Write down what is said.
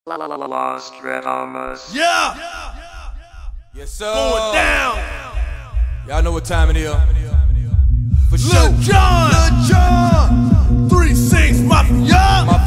Nostradamus. Yeah! Yes, sir. Going down! Y'all know what time it is. For Lil sure. Jon! 3-6 Mafia!